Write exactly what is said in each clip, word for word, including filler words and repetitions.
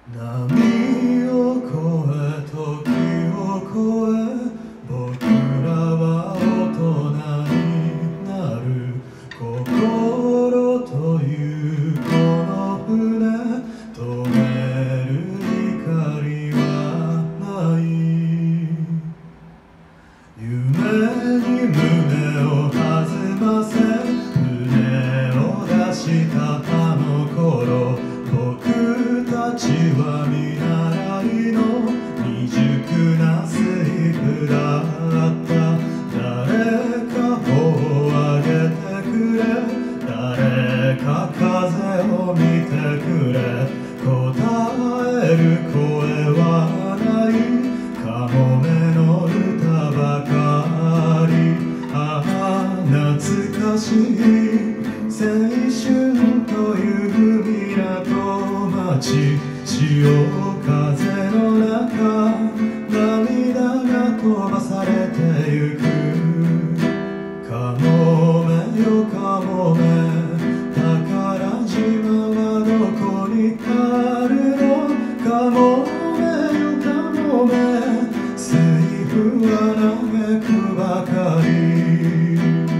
波を越え時を越え僕らは大人になる心というこの船止める光はない夢に胸を弾ませ胸を出したあの頃僕たちは見習いの未熟なスイフだった誰か頬を上げてくれ誰か風を見てくれ答える声はないカモメの歌ばかりああ懐かしい青春という港町潮風の中涙が飛ばされてゆくカモメよカモメ宝島はどこにあるのカモメよカモメ水夫は嘆くばかり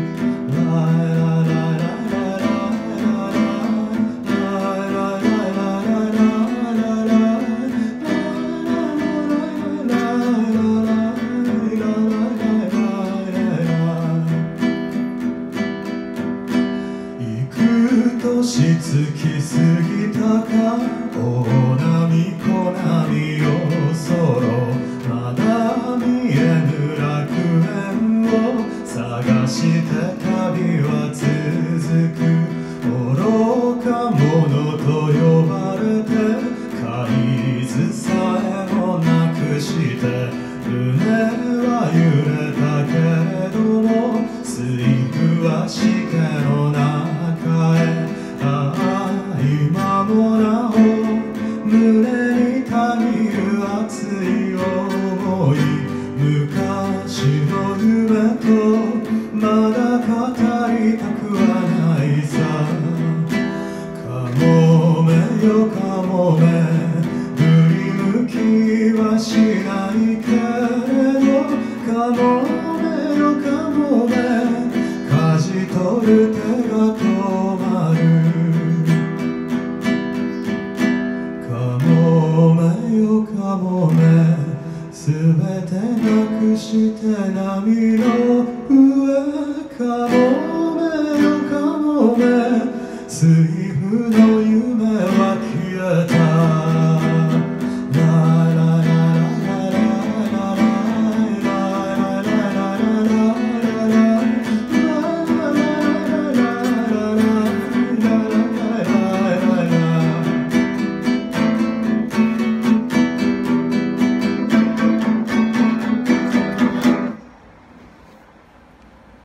年月過ぎたか大波小波よそろまだ見えぬ楽園を探して旅は続く愚か者と呼ばれて海図さえもなくして船は揺れたけれども水夫はしけの中へああ今もなお胸にたぎる熱い想い昔の夢とまだ語りたくはないさカモメよカモメ振り向きはしない